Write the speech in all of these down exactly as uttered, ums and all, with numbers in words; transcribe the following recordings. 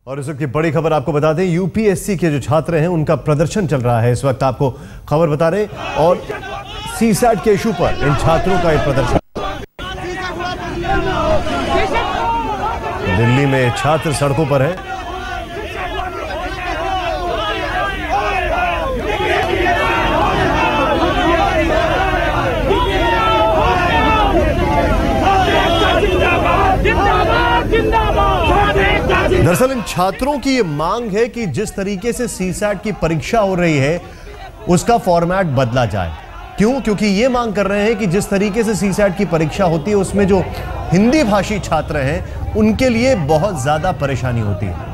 और इस वक्त की बड़ी खबर आपको बता दें, यूपीएससी के जो छात्र हैं उनका प्रदर्शन चल रहा है। इस वक्त आपको खबर बता रहे हैं और सीसैट के इशू पर इन छात्रों का एक प्रदर्शन। दिल्ली में छात्र सड़कों पर हैं। दरअसल इन छात्रों की ये मांग है कि जिस तरीके से सीसैट की परीक्षा हो रही है उसका फॉर्मेट बदला जाए। क्यों? क्योंकि ये मांग कर रहे हैं कि जिस तरीके से सीसैट की परीक्षा होती है उसमें जो हिंदी भाषी छात्र हैं उनके लिए बहुत ज्यादा परेशानी होती है।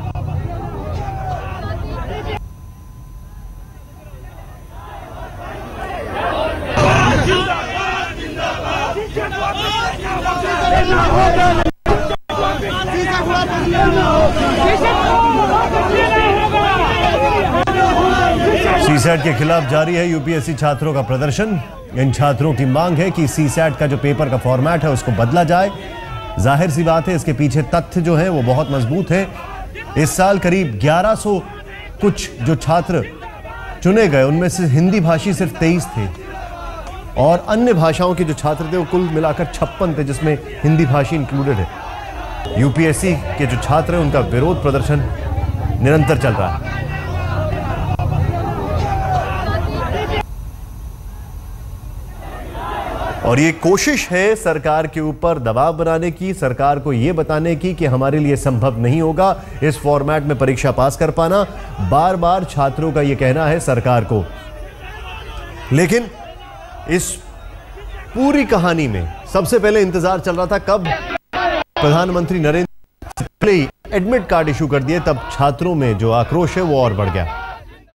सीसैट के खिलाफ जारी है यूपीएससी छात्रों का प्रदर्शन। इन छात्रों की मांग है कि सीसैट का जो पेपर का फॉर्मेट है उसको बदला जाए। जाहिर सी बात है इसके पीछे तथ्य जो है वो बहुत मजबूत है। इस साल करीब ग्यारह सौ कुछ जो छात्र चुने गए उनमें से हिंदी भाषी सिर्फ तेईस थे और अन्य भाषाओं के जो छात्र थे वो कुल मिलाकर छप्पन थे, जिसमें हिंदी भाषी इंक्लूडेड है। यूपीएससी के जो छात्र हैं उनका विरोध प्रदर्शन निरंतर चल रहा है। और ये कोशिश है सरकार के ऊपर दबाव बनाने की, सरकार को ये बताने की कि हमारे लिए संभव नहीं होगा इस फॉर्मेट में परीक्षा पास कर पाना। बार बार छात्रों का ये कहना है सरकार को। लेकिन इस पूरी कहानी में सबसे पहले इंतजार चल रहा था कब प्रधानमंत्री Narendra Modi admit card issue कर दिए, तब छात्रों में जो आक्रोश है वो और बढ़ गया।